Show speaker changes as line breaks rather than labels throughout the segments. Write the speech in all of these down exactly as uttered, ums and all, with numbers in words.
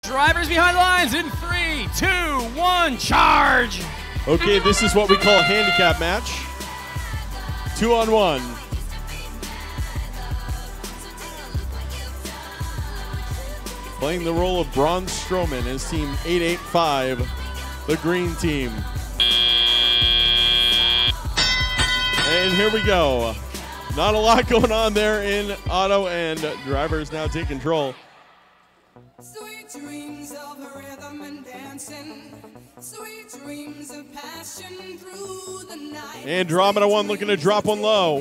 Drivers behind the lines in three, two, one, charge!
Okay, this is what we call a handicap match. Two on one. Playing the role of Braun Strowman is team eight eight five, the green team. And here we go. Not a lot going on there in auto, and drivers now take control.
Sweet dreams of rhythm and dancing, sweet dreams of passion through the night.
Andromeda one looking to drop one low.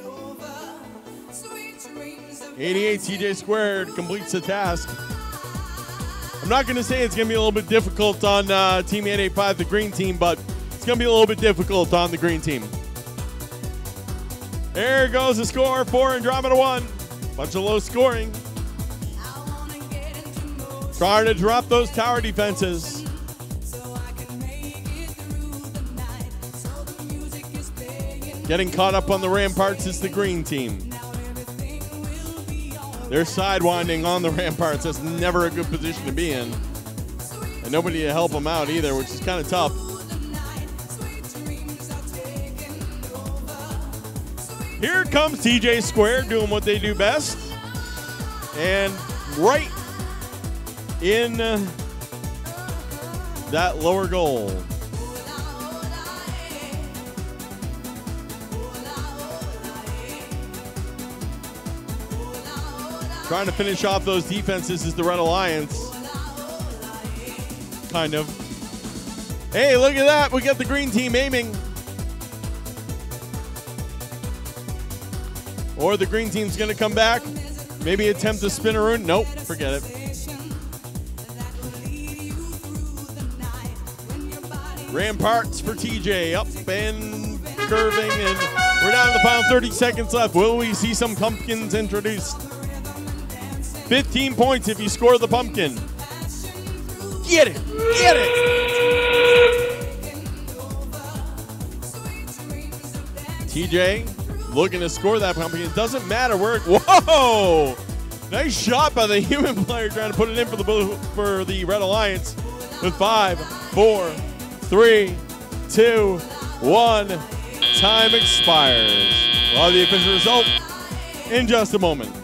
eighty-eight T J squared completes the task. I'm not going to say it's going to be a little bit difficult on uh, team eight eight five, the green team, but it's going to be a little bit difficult on the green team. There goes the score for Andromeda one. Bunch of low scoring. Trying to drop those tower defenses. Getting caught up on the ramparts is the green team. They're sidewinding on the ramparts. That's never a good position to be in. And nobody to help them out either, which is kind of tough. Here comes T J Square doing what they do best. And right in uh, that lower goal. Trying to finish off those defenses is the Red Alliance. Kind of. Hey, look at that. We got the green team aiming. Or the green team's going to come back. Maybe attempt to spin around. Nope, forget it. Ramparts for T J, up and curving, and we're down to the final thirty seconds left. Will we see some pumpkins introduced? fifteen points if you score the pumpkin. Get it, get it. T J looking to score that pumpkin. It doesn't matter where it, whoa! Nice shot by the human player trying to put it in for the blue, for the Red Alliance with five, four, three, two, one. Time expires. We'll have the official result in just a moment.